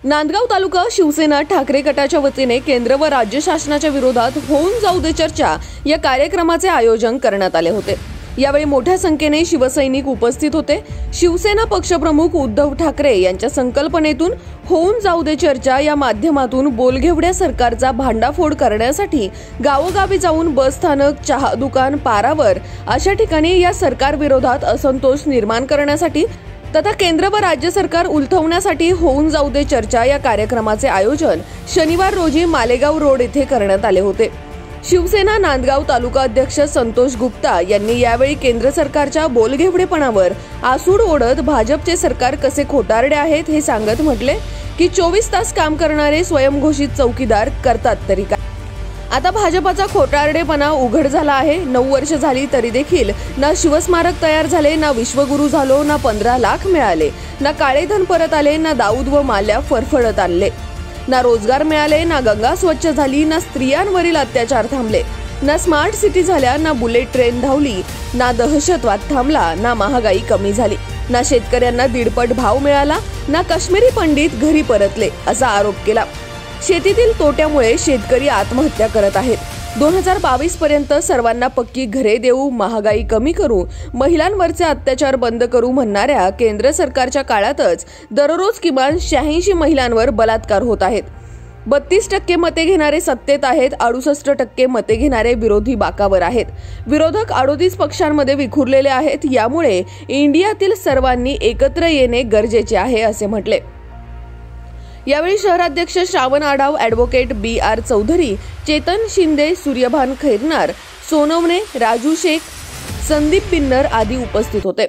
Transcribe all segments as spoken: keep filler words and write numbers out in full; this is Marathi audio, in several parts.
नांदगाव तालुका शिवसेना ठाकरे गटाच्या वतीने केंद्र व राज्य शासनाच्या विरोधात होऊन जाऊ दे चर्चा या कार्यक्रमाचे आयोजन करण्यात आले होते। यावेळी मोठ्या संख्येने शिवसैनिक उपस्थित होते। शिवसेना पक्षप्रमुख उद्धव ठाकरे यांच्या संकल्पनेतून होऊन जाऊ दे चर्चा या माध्यमातून बोलघेवड्या सरकारचा भांडाफोड करण्यासाठी गावोगावी जाऊन बस स्थानक, चहा दुकान, पारावर अशा ठिकाणी या सरकार विरोधात असंतोष निर्माण करण्यासाठी तथा केंद्र व राज्य सरकार उलथवण्यासाठी होऊन जाऊ दे चर्चा या कार्यक्रमाचे आयोजन शनिवार रोजी मालेगाव रोड येथे करण्यात आले होते। शिवसेना नांदगाव तालुका अध्यक्ष संतोष गुप्ता यांनी यावेळी केंद्र सरकारच्या बोलघेवडेपणावर आसूड ओढत भाजपचे सरकार कसे खोटारडे आहेत हे सांगत म्हटले की चोवीस तास काम करणारे स्वयंघोषित चौकीदार करतात तरी काय। आता भाजपाचा खोटारडेपणा उघड झाला आहे। नऊ वर्ष झाली तरी देखील ना शिवस्मारक तयार झाले, ना विश्वगुरु झालो, ना पंधरा लाख मिळाले, ना काळे धन परत आले, ना दाऊद व माल्या फरफडत आणले, ना रोजगार मिळाले, ना गंगा स्वच्छ झाली, ना स्त्रियांवरील अत्याचार थांबले, ना स्मार्ट सिटी झाल्या, ना बुलेट ट्रेन धावली, ना दहशतवाद थांबला, ना महागाई कमी झाली, ना शेतकऱ्यांना दीडपट भाव मिळाला, ना काश्मीरी पंडित घरी परतले असा आरोप केला। शेतीतील तोट्यामुळे शेतकरी आत्महत्या करत आहेत। दोन हजार बावीस पर्यंत सर्वांना पक्की घरे देऊ, महागाई कमी करू, महिलांवरचे अत्याचार बंद करू म्हणणाऱ्या केंद्र सरकारच्या काळातच दररोज किमान शहाऐंशी महिलांवर बलात्कार होत आहेत। बत्तीस टक्के मते घेणारे सत्तेत आहेत, अडुसष्ट टक्के मते घेणारे विरोधी बाकावर आहेत। विरोधक अडोतीस पक्षांमध्ये विखुरलेले आहेत। यामुळे इंडियातील सर्वांनी एकत्र येणे गरजेचे आहे असे म्हटले। यावेळी शहराध्यक्ष Shravan Adhav, advocate B R Chaudhari, Chetan Shinde, Suryabhan Khairnar, Sonawane, Raju Shaikh, Sandeep Pinnar आदी उपस्थित होते।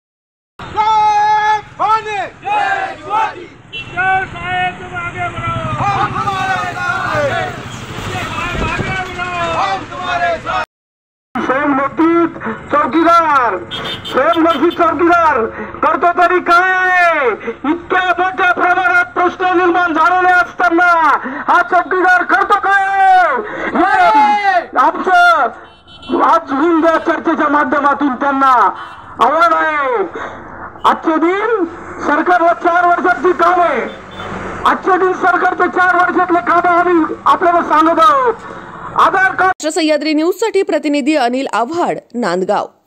चौकीदार स्वयंघोषित चौकीदार करतो तरी काय, इतक्या मोठ्या प्रमाणात प्रश्न निर्माण झालेले असताना हा चौकीदार करतो काय। आमचं आज होऊन जाऊ चर्चेच्या माध्यमातून त्यांना आव्हान आहे। आजचे दिन सरकारला चार वर्षाची काम आहे। आजचे दिन सरकारचे चार वर्षातले काम आम्ही आपल्याला सांगत आहोत। आधार कार्ड सह्याद्री न्यूज साठी प्रतिनिधी अनिल आव्हाड, नांदगाव।